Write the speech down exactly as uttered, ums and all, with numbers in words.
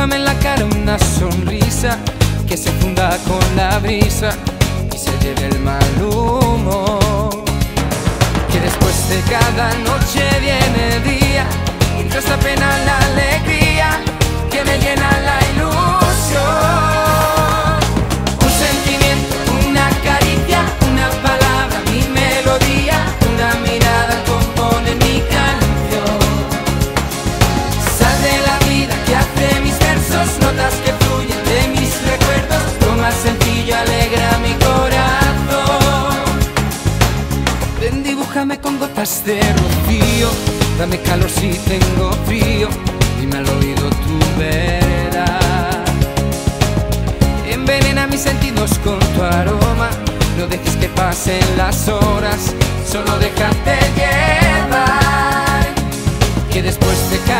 Dibújame en la cara una sonrisa que se funda con la brisa y se lleve el mal humor. Que después de cada noche viene el día y tras la pena la alegría que me llena la ilusión. Un sentimiento, una caricia, una palabra, mi melodía, una mirada compone mi canción. Sal de la vida que hace mis versos, notas que fluyen de mis recuerdos, lo más sencillo alegra mi corazón. Ven, dibújame con gotas de rocío, dame calor si tengo frío, dime al oído tu verdad. Envenena mis sentidos con tu aroma, no dejes que pasen las horas, solo déjate llevar. Que después de